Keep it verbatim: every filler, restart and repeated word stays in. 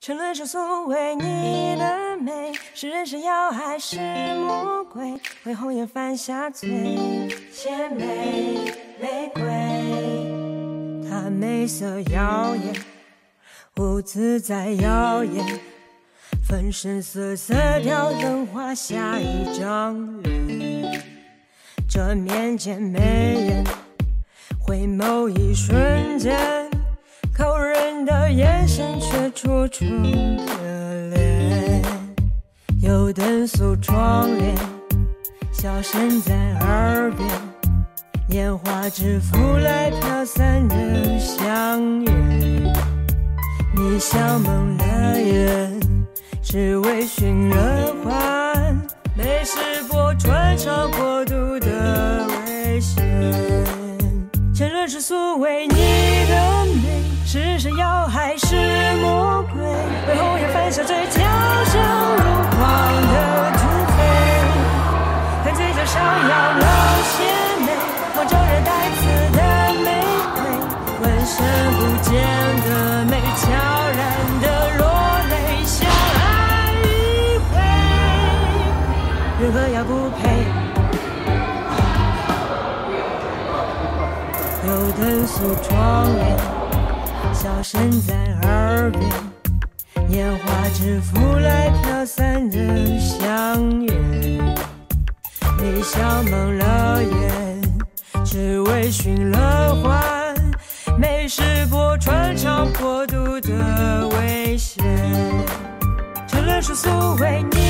沉沦世俗为你的美，是人是妖还是魔鬼？为红颜犯下罪，献玫玫瑰。她美色妖艳，舞自在妖艳，粉身瑟瑟吊灯画下一张脸。这面前没人，回眸一瞬间，扣人的眼神却楚楚可怜。油灯诉窗帘，笑声在耳边，烟花之浮来飘散的香烟。你笑蒙了眼，只为寻了欢，美是波穿肠过度的危险。沉沦世俗为你的美，是人是妖还是魔鬼？为红颜犯下罪，跳上如狂的土匪。看嘴角上扬了些眉，望着人带刺的玫瑰，闻声不见的美，悄然的落泪，相爱一回，人何要不配？油灯诉窗帘，笑声在耳边，烟花之浮来飘散的香烟。你笑蒙了眼，只为寻了欢，美是波穿肠过度的危险。沉沦世俗为你